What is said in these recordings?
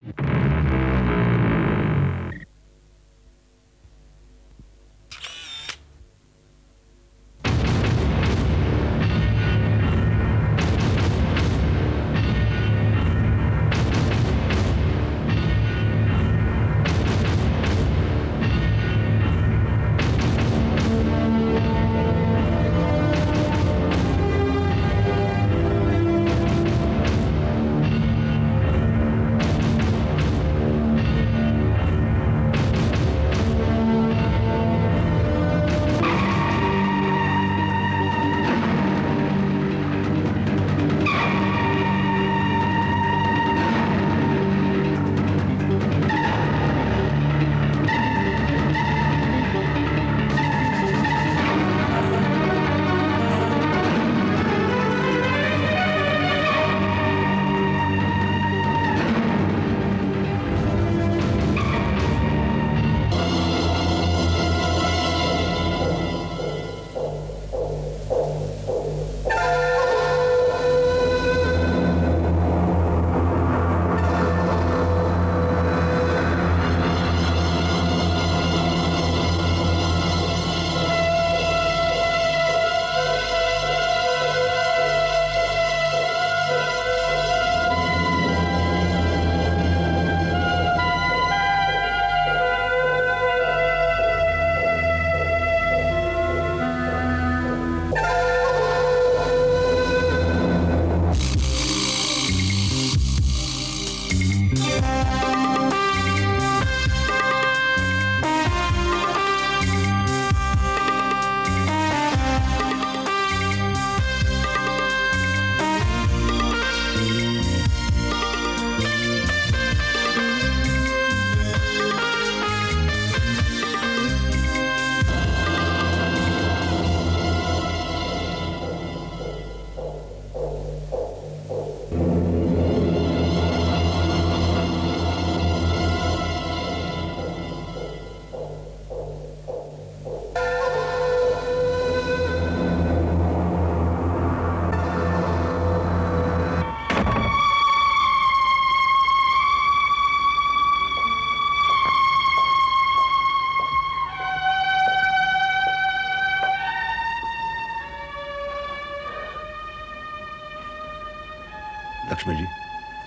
लक्ष्मी जी,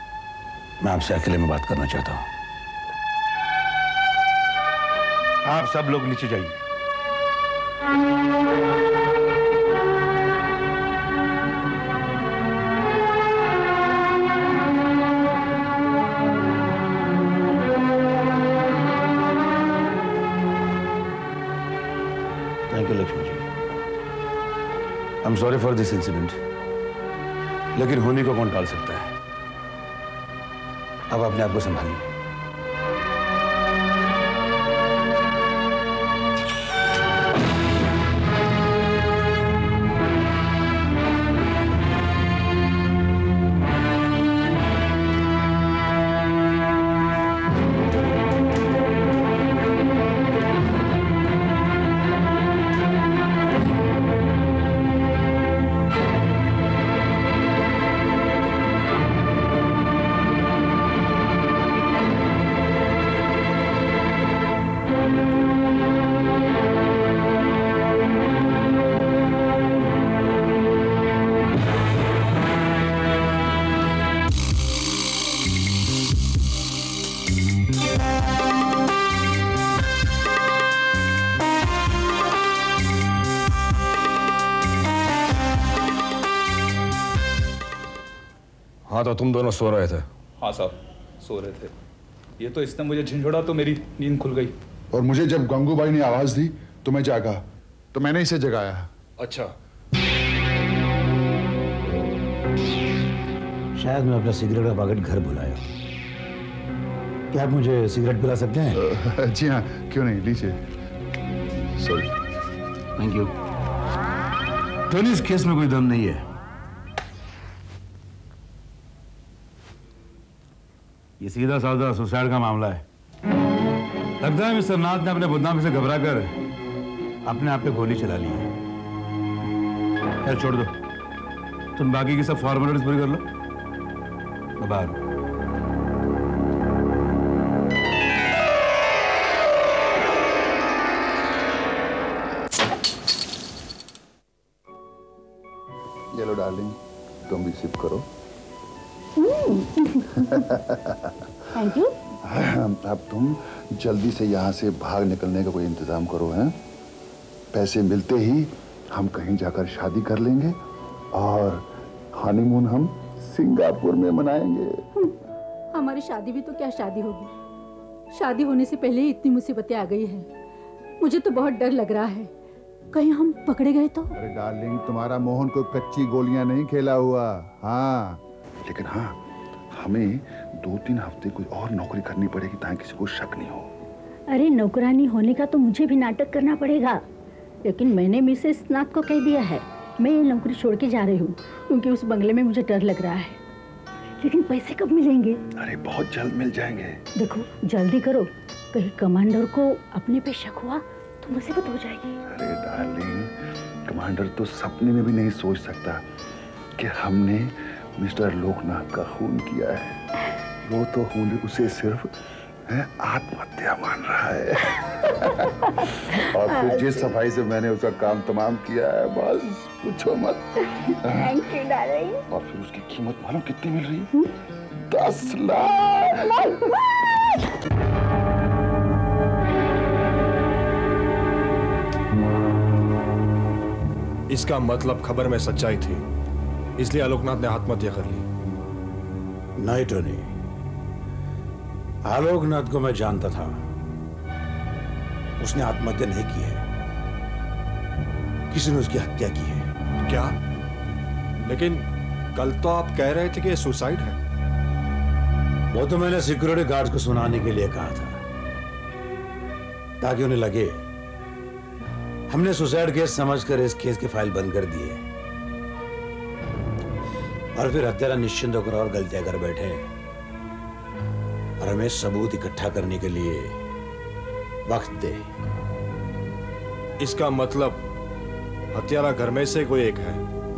मैं आपसे अकेले में बात करना चाहता हूं। आप सब लोग नीचे जाइए। Thank you Lakshmi ji. I am sorry for this incident, लेकिन होने को कौन टाल सकता है। अब अपने आप को संभालिए। हाँ, तो तुम दोनों सो रहे थे? हाँ साहब, सो रहे थे। ये तो इसने मुझे झिंझोड़ा तो मेरी नींद खुल गई। और मुझे जब गंगूबाई ने आवाज दी तो मैं जागा, तो मैंने इसे जगाया। अच्छा। शायद मैं अपना सिगरेट का पैकेट घर भुलाया। क्या आप मुझे सिगरेट पिला सकते हैं? जी हाँ, क्यों नहीं, लीजिए। सॉरी। Thank you. टोनी, इस केस में कोई दम नहीं है। ये सीधा साधा सुसाइड का मामला है। लगता है मिस्टर नाथ ने अपने बदनामी से घबराकर अपने आप पे गोली चला ली है। खैर छोड़ दो, तुम बाकी की सब फॉर्मेलिटीज पूरी कर लो। बाहर। रिसीव करो। Thank you. अब तुम जल्दी से यहाँ से भाग निकलने का कोई इंतजाम करो। हैं पैसे मिलते ही हम कहीं जाकर शादी कर लेंगे और हनीमून हम सिंगापुर में मनाएंगे। हमारी शादी भी तो क्या शादी होगी, शादी होने से पहले ही इतनी मुसीबतें आ गई हैं। मुझे तो बहुत डर लग रहा है, कहीं हम पकड़े गए तो। अरे डार्लिंग, तुम्हारा मोहन कोई कच्ची गोलियां नहीं खेला हुआ। हाँ, लेकिन हाँ, हमें 2-3 हफ्ते कोई और नौकरी करनी पड़ेगी ताकि किसी को शक नहीं हो। अरे नौकरानी होने का तो मुझे भी नाटक करना पड़ेगा, लेकिन मैंने मिसेस नाथ को कह दिया है मैं ये नौकरी छोड़ के जा रही हूँ, क्योंकि उस बंगले में मुझे डर लग रहा है। लेकिन पैसे कब मिलेंगे? अरे बहुत जल्द मिल जाएंगे। देखो जल्दी करो, कहीं कमांडर को अपने पे शक हुआ तो मुसीबत हो जाएगी। अरे डार्लिंग, कमांडर तो सपने में भी नहीं सोच सकता कि हमने मिस्टर लोकनाथ का खून किया है। वो तो खून उसे सिर्फ आत्महत्या मान रहा है। और फिर जिस सफाई से मैंने उसका काम तमाम किया है, बस पूछो मत। Thank you darling. और फिर उसकी कीमत मालूम कितनी मिल रही है? 10 लाख। इसका मतलब खबर में सच्चाई थी, इसलिए आलोकनाथ ने आत्महत्या कर ली। नहीं टोनी, आलोकनाथ को मैं जानता था, उसने आत्महत्या नहीं की है, किसी ने उसकी हत्या की है। क्या? लेकिन कल तो आप कह रहे थे कि ये सुसाइड है। वो तो मैंने सिक्योरिटी गार्ड्स को सुनाने के लिए कहा था, ताकि उन्हें लगे हमने सुसाइड केस समझकर इस केस की फाइल बंद कर दी है, और फिर हत्यारा निश्चिंत होकर और गलतियां कर बैठे और हमें सबूत इकट्ठा करने के लिए वक्त दे। इसका मतलब हत्यारा घर में से कोई एक है।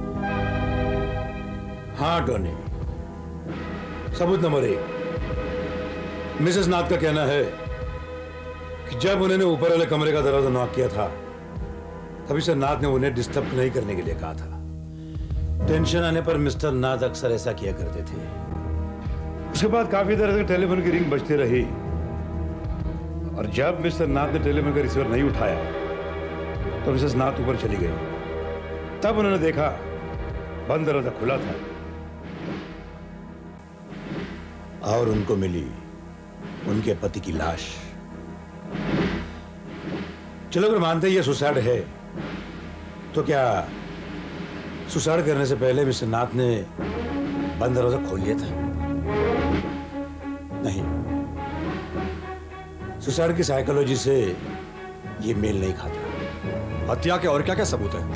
हाँ टोनी, सबूत नंबर 1, मिसेस नाथ का कहना है कि जब उन्होंने ऊपर वाले कमरे का दरवाजा नॉक किया था, तभी से नाथ ने उन्हें डिस्टर्ब नहीं करने के लिए कहा था। टेंशन आने पर मिस्टर नाथ अक्सर ऐसा किया करते थे। उसके बाद काफी देर तक टेलीफोन की रिंग बजती रही, और जब मिस्टर नाथ ने टेलीफोन का रिसीवर नहीं उठाया तो मिसेस नाथ ऊपर चली गई। तब उन्होंने देखा बंद दरवाजा खुला था और उनको मिली उनके पति की लाश। चलो अगर मानते ही ये सुसाइड है, तो क्या सुसाइड करने से पहले मिस्टर नाथ ने बंद दरवाजा खोल लिया था? नहीं, सुसाइड की साइकोलॉजी से ये मेल नहीं खाता। हत्या के और क्या क्या सबूत है?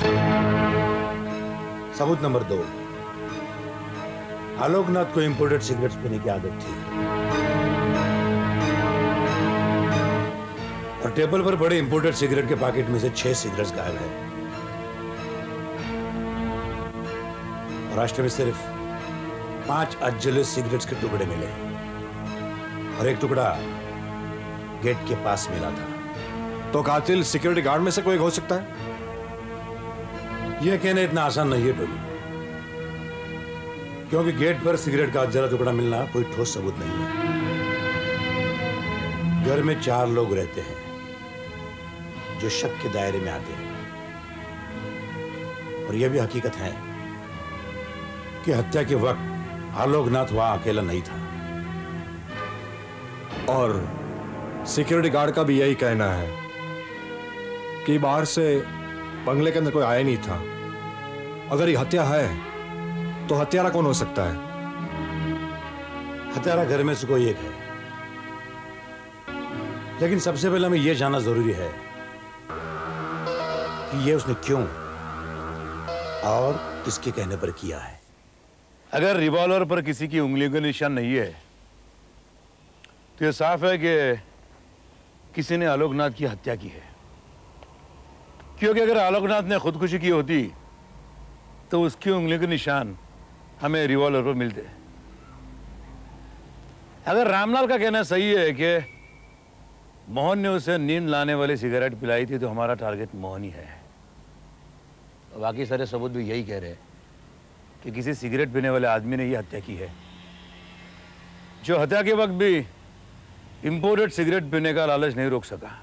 सबूत नंबर 2, आलोकनाथ को इंपोर्टेड सिगरेट्स पीने की आदत थी, और टेबल पर पड़े इंपोर्टेड सिगरेट के पैकेट में से 6 सिगरेट्स गायब है, और रास्ते में सिर्फ 5 अधजले सिगरेट्स के टुकड़े मिले, और एक टुकड़ा गेट के पास मिला था। तो कातिल सिक्योरिटी गार्ड में से कोई हो सकता है? यह कहना इतना आसान नहीं है टोनी, क्योंकि गेट पर सिगरेट का अधजला टुकड़ा मिलना कोई ठोस सबूत नहीं है। घर में 4 लोग रहते हैं जो शक के दायरे में आते हैं, और यह भी हकीकत है कि हत्या के वक्त आलोकनाथ वहां अकेला नहीं था। और सिक्योरिटी गार्ड का भी यही कहना है कि बाहर से बंगले के अंदर कोई आया नहीं था। अगर ये हत्या है तो हत्यारा कौन हो सकता है? हत्यारा घर में से कोई एक है, लेकिन सबसे पहले हमें यह जानना जरूरी है कि यह उसने क्यों और किसके कहने पर किया है। अगर रिवॉल्वर पर किसी की उंगलियों का निशान नहीं है, तो यह साफ है कि किसी ने आलोकनाथ की हत्या की है, क्योंकि अगर आलोकनाथ ने खुदकुशी की होती तो उसकी उंगलियों के निशान हमें रिवॉल्वर पर मिलते। अगर रामलाल का कहना सही है कि मोहन ने उसे नींद लाने वाली सिगरेट पिलाई थी, तो हमारा टारगेट मोहन ही है। बाकी सारे सबूत भी यही कह रहे हैं कि किसी सिगरेट पीने वाले आदमी ने ये हत्या की है, जो हत्या के वक्त भी इंपोर्टेड सिगरेट पीने का लालच नहीं रोक सका।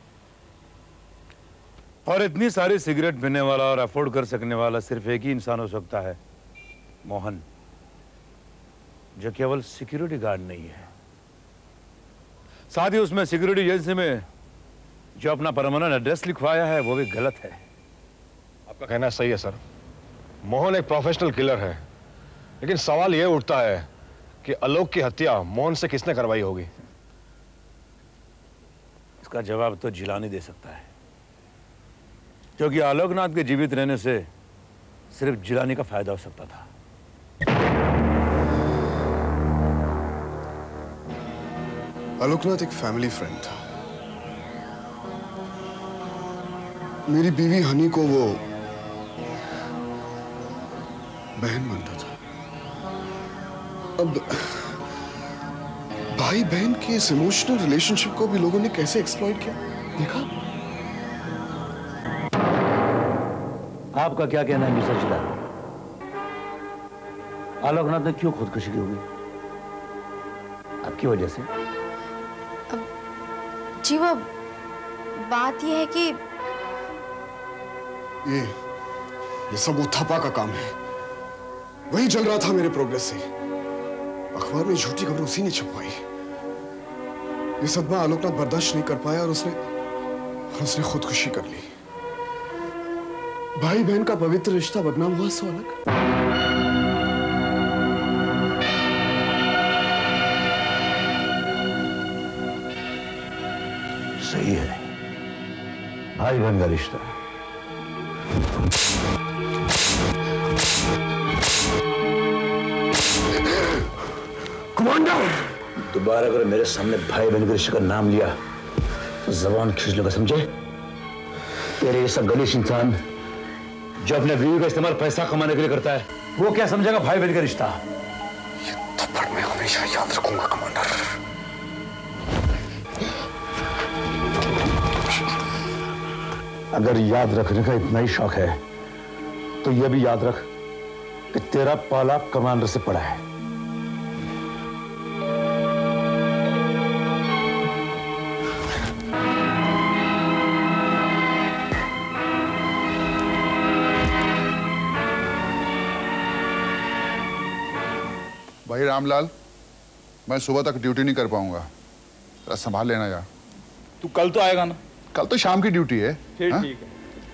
और इतनी सारी सिगरेट पीने वाला और अफोर्ड कर सकने वाला सिर्फ एक ही इंसान हो सकता है, मोहन, जो केवल सिक्योरिटी गार्ड नहीं है, साथ ही उसमें सिक्योरिटी एजेंसी में जो अपना परमानेंट एड्रेस लिखवाया है वो भी गलत है। आपका कहना सही है सर, मोहन एक प्रोफेशनल किलर है, लेकिन सवाल यह उठता है कि आलोक की हत्या मोहन से किसने करवाई होगी? इसका जवाब तो जिलानी दे सकता है, क्योंकि आलोकनाथ के जीवित रहने से सिर्फ जिलानी का फायदा हो सकता था। आलोकनाथ एक फैमिली फ्रेंड था। मेरी बीवी हनी को वो बहन मानता था। अब भाई बहन के इस इमोशनल रिलेशनशिप को भी लोगों ने कैसे एक्सप्लॉइट किया, देखा? आपका क्या कहना है मिस्टर जिला? आलोकनाथ ने क्यों खुदकुशी की होगी? आपकी वजह से? जी वो बात यह है कि ये सब वो थप्पा का काम है। वही चल रहा था मेरे प्रोग्रेस से। अखबार में झूठी खबर उसी ने छपवाई। ये सदमा आलोकनाथ बर्दाश्त नहीं कर पाया और उसने खुदकुशी कर ली। भाई बहन का पवित्र रिश्ता बदनाम हुआ सो अलग। सही है, भाई बहन का रिश्ता। कमांडर, दोबारा अगर मेरे सामने भाई बहन के रिश्ते का नाम लिया तो जबान खींच लूंगा, समझे? तेरे जैसा गलीस इंसान जो अपने बीवी का इस्तेमाल पैसा कमाने के लिए करता है, वो क्या समझेगा भाई बहन का रिश्ता? ये थप्पड़ मैं हमेशा याद रखूंगा कमांडर। अगर याद रखने का इतना ही शौक है तो यह भी याद रख कि तेरा पाला कमांडर से पड़ा है। भाई रामलाल, मैं सुबह तक ड्यूटी नहीं कर पाऊंगा, जरा संभाल लेना यार। तू कल तो आएगा ना? कल तो शाम की ड्यूटी है। फिर हाँ? ठीक है।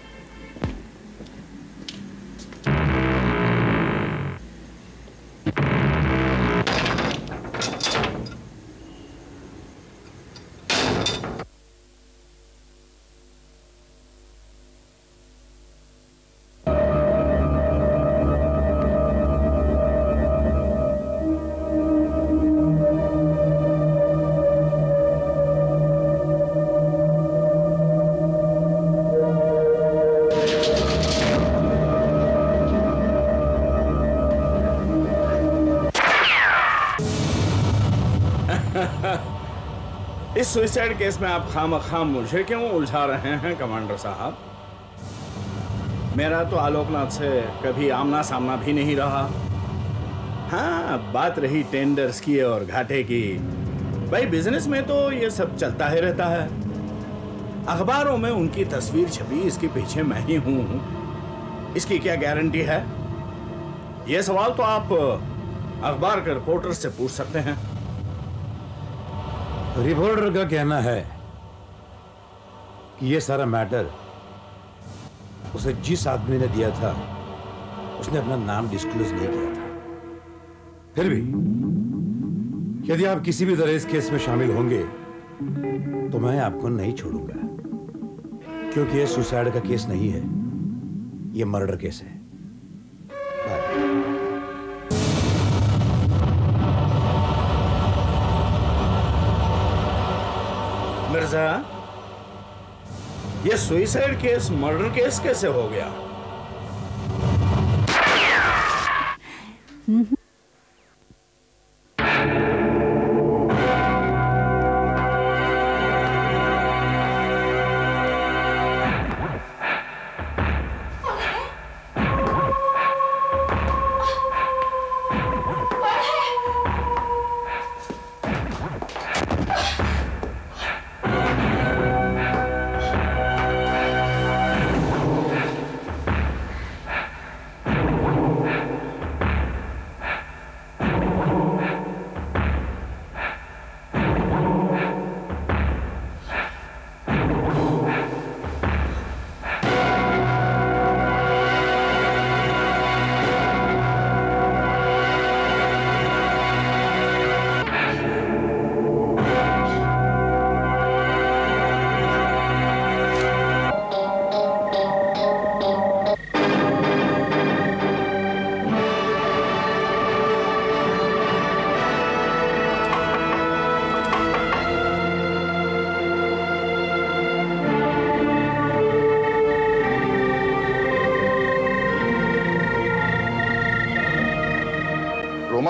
इस सुसाइड केस में आप खामखाम मुझे क्यों उलझा रहे हैं कमांडर साहब? मेरा तो आलोकनाथ से कभी आमना सामना भी नहीं रहा। हाँ, बात रही टेंडर्स की और घाटे की, भाई बिजनेस में तो ये सब चलता ही रहता है। अखबारों में उनकी तस्वीर छपी, इसके पीछे मैं ही हूं, इसकी क्या गारंटी है? ये सवाल तो आप अखबार के रिपोर्टर से पूछ सकते हैं। रिपोर्टर का कहना है कि यह सारा मैटर उसे जिस आदमी ने दिया था उसने अपना नाम डिस्क्लोज नहीं किया था। फिर भी यदि आप किसी भी तरह इस केस में शामिल होंगे तो मैं आपको नहीं छोड़ूंगा, क्योंकि यह सुसाइड का केस नहीं है, यह मर्डर केस है। बाय। मिर्जा, ये सुसाइड केस मर्डर केस कैसे हो गया?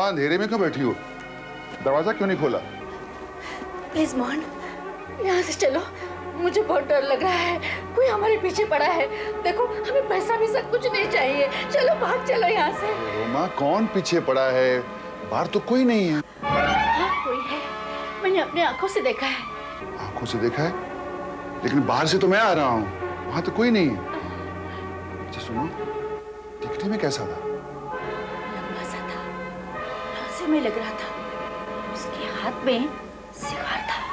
वहां अंधेरे में क्यों बैठी हो? दरवाजा क्यों नहीं खोला? प्लीज मोहन, यहाँ से चलो, मुझे बहुत डर लग रहा है। कोई हमारे पीछे पड़ा है। देखो, हमें पैसा भी सब कुछ नहीं चाहिए। चलो भाग चलो यहाँ से। रोमा, कौन पीछे पड़ा है? बाहर तो कोई नहीं है। हाँ, कोई है, मैंने अपने आंखों से देखा है। आंखों से देखा है? लेकिन बाहर से तो मैं आ रहा हूँ, वहां तो कोई नहीं है। अच्छा सुनो, दिखने में कैसा था? लंबा सा था, रहस्य में लग रहा था। उसके हाथ में सिगार था।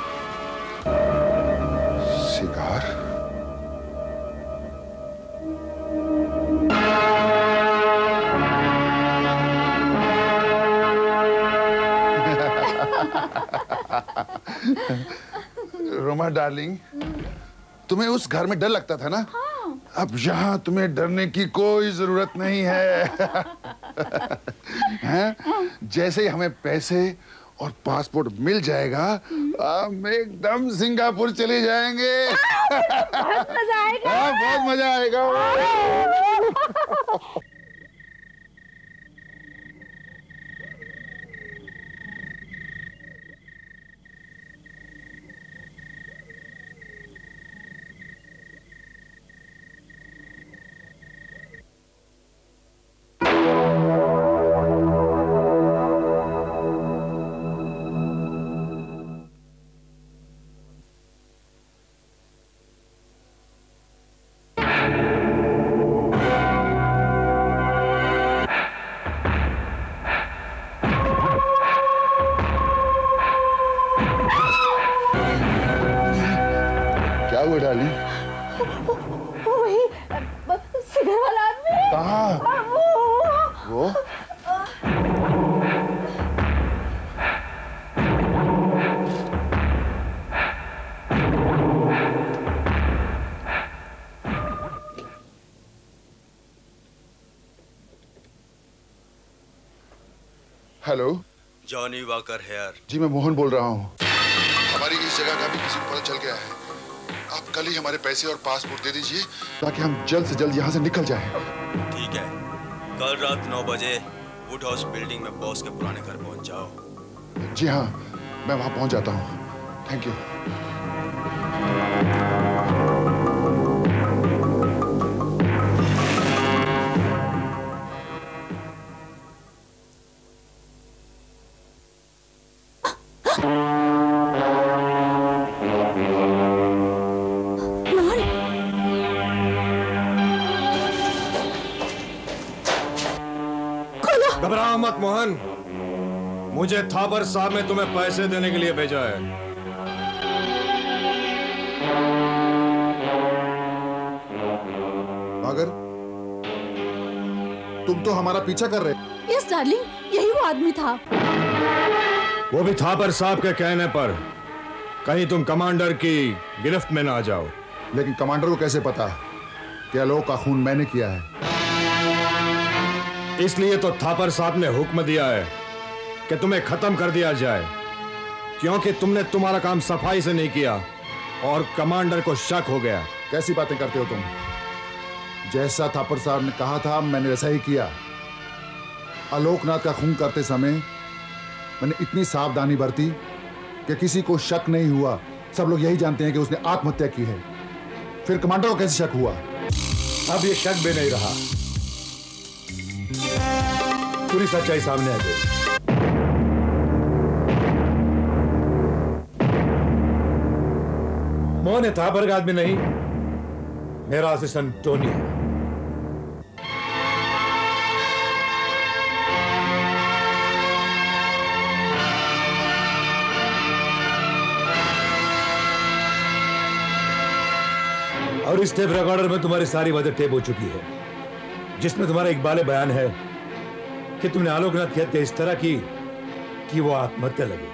सिगार? रोमा डार्लिंग, तुम्हें उस घर में डर लगता था ना? हाँ। अब यहाँ तुम्हें डरने की कोई जरूरत नहीं है। हैं? जैसे ही हमें पैसे और पासपोर्ट मिल जाएगा, हम एकदम सिंगापुर चले जाएंगे। बहुत मजा आएगा। हाँ, बहुत मजा आएगा। डार्लिंग, वही सिगार वाला आदमी। कहाँ? वो? Hello, Johnny Walker here. जी मैं मोहन बोल रहा हूँ। हमारी इस जगह का भी किसी को पता चल गया है। आप कल ही हमारे पैसे और पासपोर्ट दे दीजिए ताकि हम जल्द से जल्द यहाँ से निकल जाएं। ठीक है, कल रात 9 बजे वुड हाउस बिल्डिंग में बॉस के पुराने घर पहुँच जाओ। जी हाँ, मैं वहाँ पहुँच जाता हूँ। Thank you. घबराओ मत मोहन, मुझे थापर साहब ने तुम्हें पैसे देने के लिए भेजा है। मगर तुम तो हमारा पीछा कर रहे। यस डार्लिंग, यही वो आदमी था। वो भी थापर साहब के कहने पर, कहीं तुम कमांडर की गिरफ्त में ना आ जाओ। लेकिन कमांडर को कैसे पता कि आलोक का खून मैंने किया है? इसलिए तो थापर साहब ने हुक्म दिया है कि तुम्हें खत्म कर दिया जाए, क्योंकि तुमने तुम्हारा काम सफाई से नहीं किया और कमांडर को शक हो गया। कैसी बातें करते हो तुम? जैसा थापर साहब ने कहा था मैंने वैसा ही किया। आलोकनाथ का खून करते समय मैंने इतनी सावधानी बरती कि किसी को शक नहीं हुआ। सब लोग यही जानते हैं कि उसने आत्महत्या की है। फिर कमांडर को कैसे शक हुआ? अब ये शक भी नहीं रहा, पूरी सच्चाई सामने आ गई। मोहन थापर का आदमी नहीं, मेरा असिस्टेंट टोनी है। और इस टेप रिकॉर्डर में तुम्हारी सारी बातें टेप हो चुकी है, जिसमें तुम्हारा इकबाल बयान है कि तुमने आलोकनाथ की हत्या इस तरह की कि वो आत्महत्या लगी।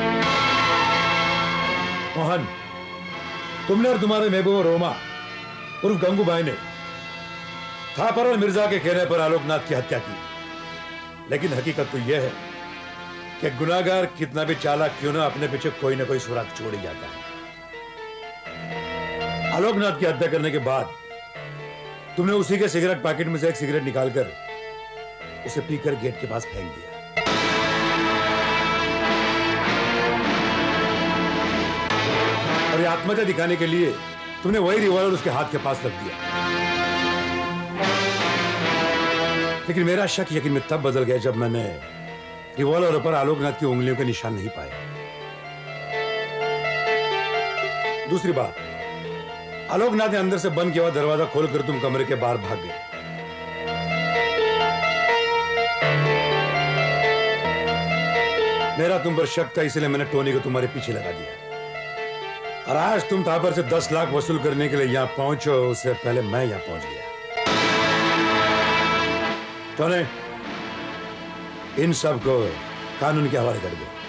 मोहन, तुमने और तुम्हारे महबूबा रोमा उर्फ गंगूबाई ने थापर और मिर्जा के कहने पर आलोकनाथ की हत्या की। लेकिन हकीकत तो यह है कि गुनाहगार कितना भी चालाक क्यों ना, अपने पीछे कोई ना कोई सुराग छोड़ ही जाता है। आलोकनाथ की हत्या करने के बाद तुमने उसी के सिगरेट पैकेट में से एक सिगरेट निकालकर उसे पीकर गेट के पास फेंक दिया। आत्महत्या दिखाने के लिए तुमने वही रिवॉल्वर उसके हाथ के पास रख दिया। लेकिन मेरा शक यकीन में तब बदल गया जब मैंने रिवॉल्वर पर आलोकनाथ की उंगलियों के निशान नहीं पाए। दूसरी बात, आलोकनाथ ने अंदर से बंद किया हुआ दरवाजा खोलकर तुम कमरे के बाहर भाग गए। मेरा तुम पर शक था, इसलिए मैंने टोनी को तुम्हारे पीछे लगा दिया। और आज तुम तापर से 10 लाख वसूल करने के लिए यहां पहुंचो, उससे पहले मैं यहां पहुंच गया। टोनी, इन सब को कानून के हवाले कर दो।